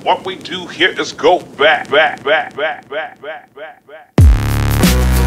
What we do here is go back, back, back, back, back, back, back, back.